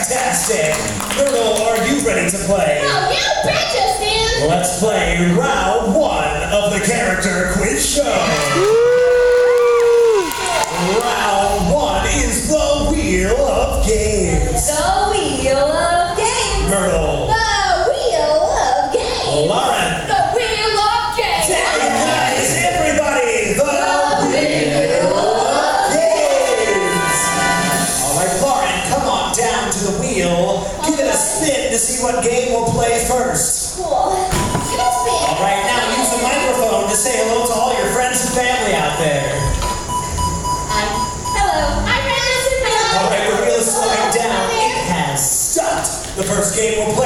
Fantastic! Myrtle, are you ready to play? Oh, you betcha, Stan! Let's play round one of the character quiz show. Round one is the Wheel of Games. The Wheel of Games! Myrtle. The Wheel of Games! Lauren. The Wheel of Games! Guys, everybody, the Wheel of Games. All right, Lauren, come on down to the wheel. Give it a spin to see what game we'll play first. Cool. All right, now use the microphone to say hello to all your friends and family out there. Hi. Hello. Hi, friends and family. All right, the wheel is slowing down. It has stopped. The first game we'll play